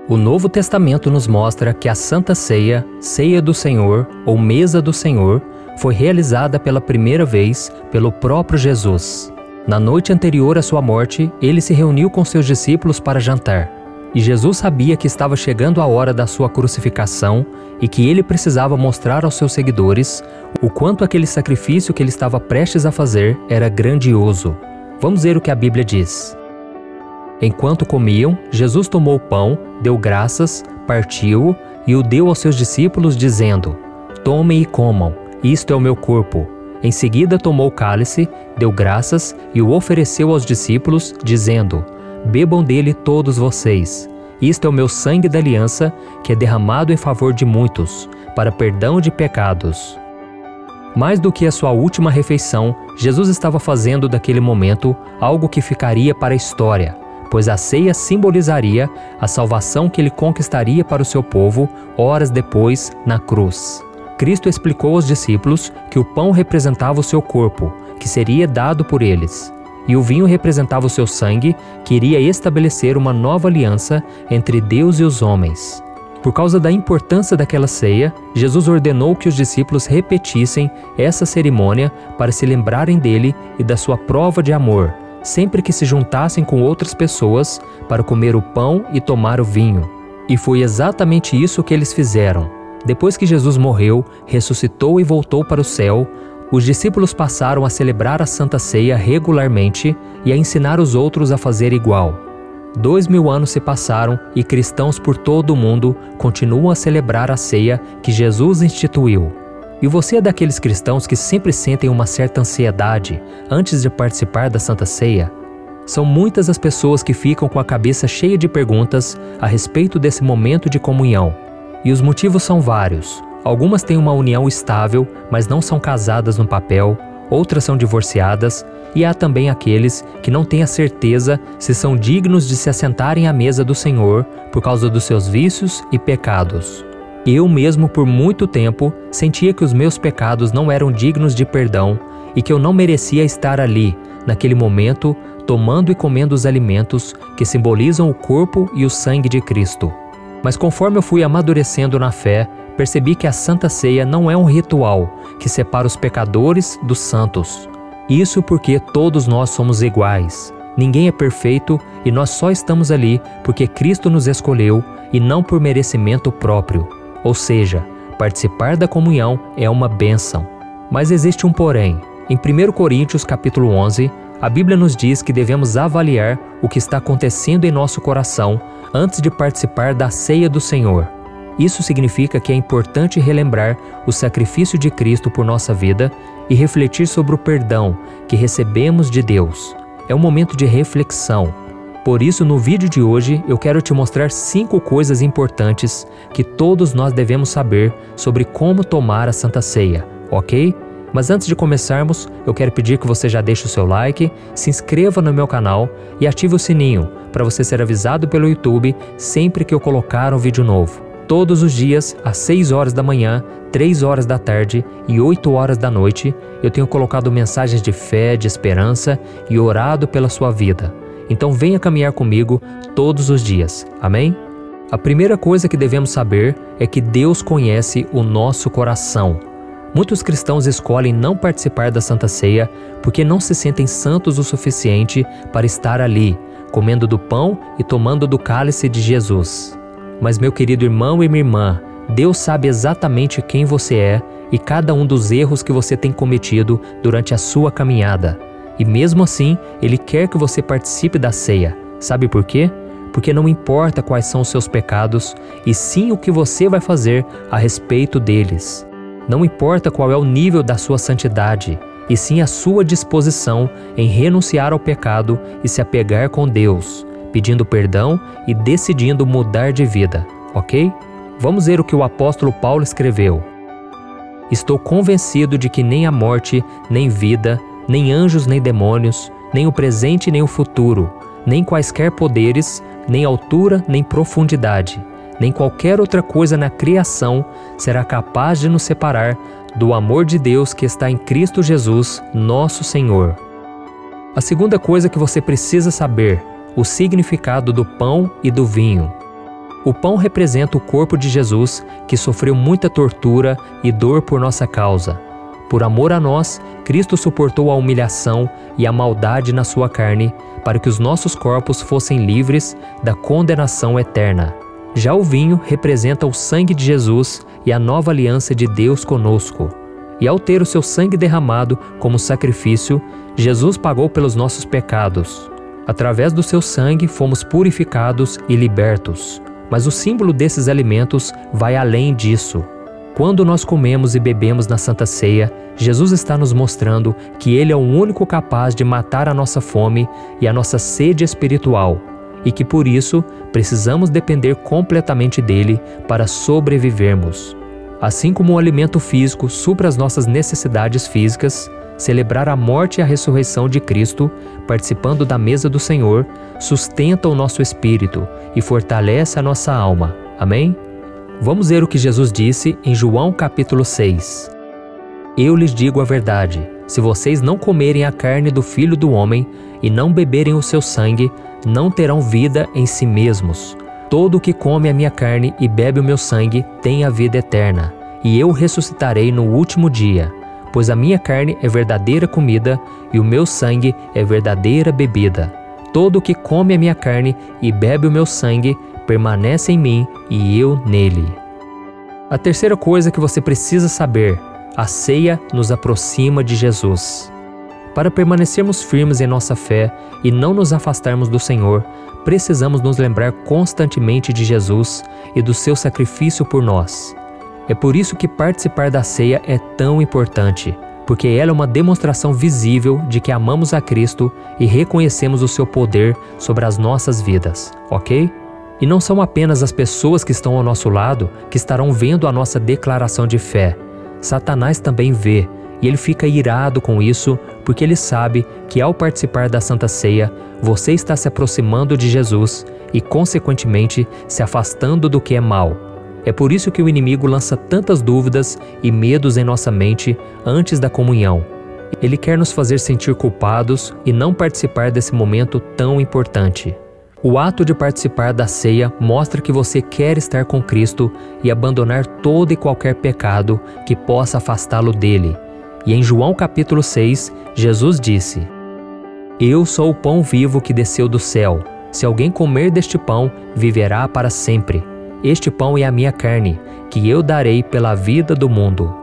O Novo Testamento nos mostra que a Santa Ceia, Ceia do Senhor ou Mesa do Senhor, foi realizada pela primeira vez pelo próprio Jesus. Na noite anterior à sua morte, ele se reuniu com seus discípulos para jantar. E Jesus sabia que estava chegando a hora da sua crucificação e que ele precisava mostrar aos seus seguidores o quanto aquele sacrifício que ele estava prestes a fazer era grandioso. Vamos ver o que a Bíblia diz. Enquanto comiam, Jesus tomou o pão, deu graças, partiu-o e o deu aos seus discípulos, dizendo: Tomem e comam, isto é o meu corpo. Em seguida tomou o cálice, deu graças e o ofereceu aos discípulos, dizendo: Bebam dele todos vocês. Isto é o meu sangue da aliança, que é derramado em favor de muitos, para perdão de pecados. Mais do que a sua última refeição, Jesus estava fazendo daquele momento algo que ficaria para a história, pois a ceia simbolizaria a salvação que ele conquistaria para o seu povo horas depois na cruz. Cristo explicou aos discípulos que o pão representava o seu corpo, que seria dado por eles, e o vinho representava o seu sangue, que iria estabelecer uma nova aliança entre Deus e os homens. Por causa da importância daquela ceia, Jesus ordenou que os discípulos repetissem essa cerimônia para se lembrarem dele e da sua prova de amor, sempre que se juntassem com outras pessoas para comer o pão e tomar o vinho. E foi exatamente isso que eles fizeram. Depois que Jesus morreu, ressuscitou e voltou para o céu, os discípulos passaram a celebrar a Santa Ceia regularmente e a ensinar os outros a fazer igual. 2000 anos se passaram e cristãos por todo o mundo continuam a celebrar a ceia que Jesus instituiu. E você é daqueles cristãos que sempre sentem uma certa ansiedade antes de participar da Santa Ceia? São muitas as pessoas que ficam com a cabeça cheia de perguntas a respeito desse momento de comunhão. E os motivos são vários. Algumas têm uma união estável, mas não são casadas no papel, outras são divorciadas, e há também aqueles que não têm a certeza se são dignos de se assentarem à mesa do Senhor por causa dos seus vícios e pecados. Eu mesmo, por muito tempo, sentia que os meus pecados não eram dignos de perdão e que eu não merecia estar ali, naquele momento, tomando e comendo os alimentos que simbolizam o corpo e o sangue de Cristo. Mas conforme eu fui amadurecendo na fé, percebi que a Santa Ceia não é um ritual que separa os pecadores dos santos. Isso porque todos nós somos iguais. Ninguém é perfeito e nós só estamos ali porque Cristo nos escolheu e não por merecimento próprio. Ou seja, participar da comunhão é uma bênção. Mas existe um porém. Em 1 Coríntios capítulo 11, a Bíblia nos diz que devemos avaliar o que está acontecendo em nosso coração antes de participar da ceia do Senhor. Isso significa que é importante relembrar o sacrifício de Cristo por nossa vida e refletir sobre o perdão que recebemos de Deus. É um momento de reflexão. Por isso, no vídeo de hoje, eu quero te mostrar 5 coisas importantes que todos nós devemos saber sobre como tomar a Santa Ceia, ok? Mas antes de começarmos, eu quero pedir que você já deixe o seu like, se inscreva no meu canal e ative o sininho para você ser avisado pelo YouTube sempre que eu colocar um vídeo novo. Todos os dias, às 6 horas da manhã, 3 horas da tarde e 8 horas da noite, eu tenho colocado mensagens de fé, de esperança e orado pela sua vida. Então venha caminhar comigo todos os dias. Amém? A primeira coisa que devemos saber é que Deus conhece o nosso coração. Muitos cristãos escolhem não participar da Santa Ceia porque não se sentem santos o suficiente para estar ali, comendo do pão e tomando do cálice de Jesus. Mas meu querido irmão e minha irmã, Deus sabe exatamente quem você é e cada um dos erros que você tem cometido durante a sua caminhada. E mesmo assim, Ele quer que você participe da ceia. Sabe por quê? Porque não importa quais são os seus pecados, e sim o que você vai fazer a respeito deles. Não importa qual é o nível da sua santidade, e sim a sua disposição em renunciar ao pecado e se apegar com Deus, pedindo perdão e decidindo mudar de vida, ok? Vamos ver o que o apóstolo Paulo escreveu. Estou convencido de que nem a morte, nem vida, nem anjos, nem demônios, nem o presente, nem o futuro, nem quaisquer poderes, nem altura, nem profundidade, nem qualquer outra coisa na criação será capaz de nos separar do amor de Deus que está em Cristo Jesus, nosso Senhor. A segunda coisa que você precisa saber: o significado do pão e do vinho. O pão representa o corpo de Jesus, que sofreu muita tortura e dor por nossa causa. Por amor a nós, Cristo suportou a humilhação e a maldade na sua carne, para que os nossos corpos fossem livres da condenação eterna. Já o vinho representa o sangue de Jesus e a nova aliança de Deus conosco. E ao ter o seu sangue derramado como sacrifício, Jesus pagou pelos nossos pecados. Através do seu sangue fomos purificados e libertos. Mas o símbolo desses alimentos vai além disso. Quando nós comemos e bebemos na Santa Ceia, Jesus está nos mostrando que Ele é o único capaz de matar a nossa fome e a nossa sede espiritual, e que por isso precisamos depender completamente dele para sobrevivermos. Assim como o alimento físico supra as nossas necessidades físicas, celebrar a morte e a ressurreição de Cristo, participando da mesa do Senhor, sustenta o nosso espírito e fortalece a nossa alma. Amém? Vamos ver o que Jesus disse em João capítulo 6. Eu lhes digo a verdade, se vocês não comerem a carne do Filho do Homem e não beberem o seu sangue, não terão vida em si mesmos. Todo o que come a minha carne e bebe o meu sangue tem a vida eterna, e eu ressuscitarei no último dia. Pois a minha carne é verdadeira comida e o meu sangue é verdadeira bebida. Todo o que come a minha carne e bebe o meu sangue permanece em mim e eu nele. A terceira coisa que você precisa saber: a ceia nos aproxima de Jesus. Para permanecermos firmes em nossa fé e não nos afastarmos do Senhor, precisamos nos lembrar constantemente de Jesus e do seu sacrifício por nós. É por isso que participar da ceia é tão importante, porque ela é uma demonstração visível de que amamos a Cristo e reconhecemos o seu poder sobre as nossas vidas, ok? E não são apenas as pessoas que estão ao nosso lado que estarão vendo a nossa declaração de fé. Satanás também vê, e ele fica irado com isso, porque ele sabe que ao participar da Santa Ceia, você está se aproximando de Jesus e, consequentemente, se afastando do que é mal. É por isso que o inimigo lança tantas dúvidas e medos em nossa mente antes da comunhão. Ele quer nos fazer sentir culpados e não participar desse momento tão importante. O ato de participar da ceia mostra que você quer estar com Cristo e abandonar todo e qualquer pecado que possa afastá-lo dele. E em João capítulo 6, Jesus disse: Eu sou o pão vivo que desceu do céu. Se alguém comer deste pão, viverá para sempre. Este pão é a minha carne, que eu darei pela vida do mundo.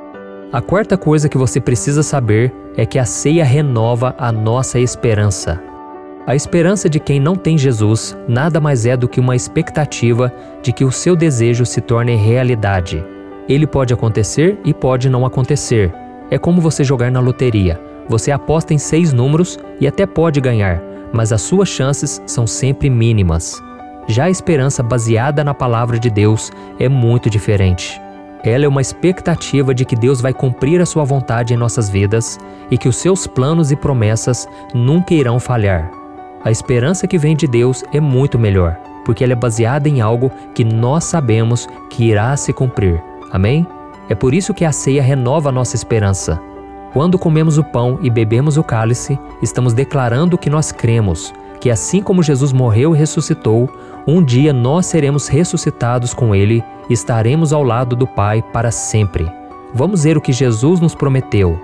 A quarta coisa que você precisa saber é que a ceia renova a nossa esperança. A esperança de quem não tem Jesus nada mais é do que uma expectativa de que o seu desejo se torne realidade. Ele pode acontecer e pode não acontecer. É como você jogar na loteria. Você aposta em 6 números e até pode ganhar, mas as suas chances são sempre mínimas. Já a esperança baseada na palavra de Deus é muito diferente. Ela é uma expectativa de que Deus vai cumprir a sua vontade em nossas vidas e que os seus planos e promessas nunca irão falhar. A esperança que vem de Deus é muito melhor, porque ela é baseada em algo que nós sabemos que irá se cumprir. Amém? É por isso que a ceia renova a nossa esperança. Quando comemos o pão e bebemos o cálice, estamos declarando que nós cremos, que assim como Jesus morreu e ressuscitou, um dia nós seremos ressuscitados com Ele e estaremos ao lado do Pai para sempre. Vamos ver o que Jesus nos prometeu.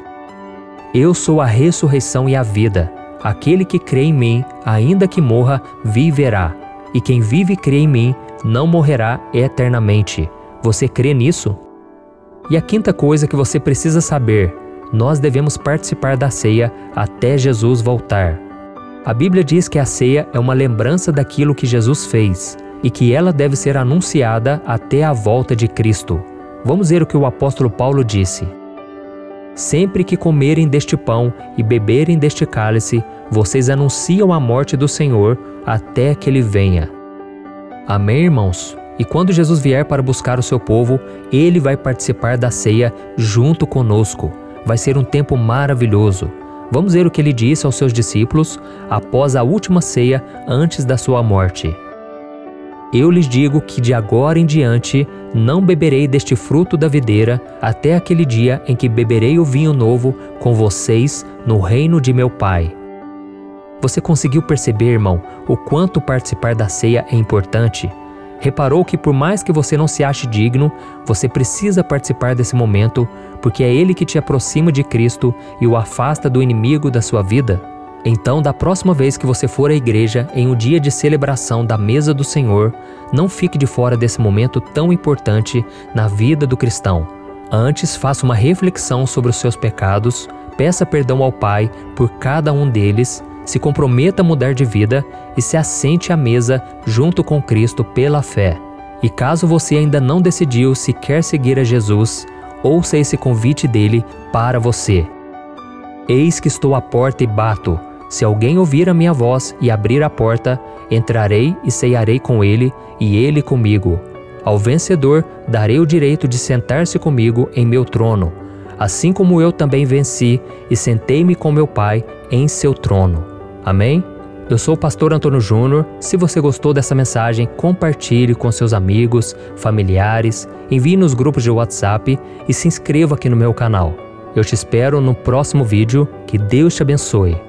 Eu sou a ressurreição e a vida. Aquele que crê em mim, ainda que morra, viverá. E quem vive e crê em mim, não morrerá eternamente. Você crê nisso? E a quinta coisa que você precisa saber: nós devemos participar da ceia até Jesus voltar. A Bíblia diz que a ceia é uma lembrança daquilo que Jesus fez e que ela deve ser anunciada até a volta de Cristo. Vamos ver o que o apóstolo Paulo disse. Sempre que comerem deste pão e beberem deste cálice, vocês anunciam a morte do Senhor até que Ele venha. Amém, irmãos? E quando Jesus vier para buscar o seu povo, Ele vai participar da ceia junto conosco. Vai ser um tempo maravilhoso. Vamos ver o que Ele disse aos seus discípulos após a última ceia antes da sua morte. Eu lhes digo que de agora em diante não beberei deste fruto da videira até aquele dia em que beberei o vinho novo com vocês no reino de meu Pai. Você conseguiu perceber, irmão, o quanto participar da ceia é importante? Reparou que por mais que você não se ache digno, você precisa participar desse momento, porque é ele que te aproxima de Cristo e o afasta do inimigo da sua vida? Então, da próxima vez que você for à igreja em um dia de celebração da mesa do Senhor, não fique de fora desse momento tão importante na vida do cristão. Antes, faça uma reflexão sobre os seus pecados, peça perdão ao Pai por cada um deles, se comprometa a mudar de vida e se assente à mesa junto com Cristo pela fé. E caso você ainda não decidiu se quer seguir a Jesus, ouça esse convite dele para você. Eis que estou à porta e bato. Se alguém ouvir a minha voz e abrir a porta, entrarei e cearei com ele e ele comigo. Ao vencedor darei o direito de sentar-se comigo em meu trono, assim como eu também venci e sentei-me com meu Pai em seu trono. Amém? Eu sou o pastor Antônio Júnior. Se você gostou dessa mensagem, compartilhe com seus amigos, familiares, envie nos grupos de WhatsApp e se inscreva aqui no meu canal. Eu te espero no próximo vídeo. Que Deus te abençoe.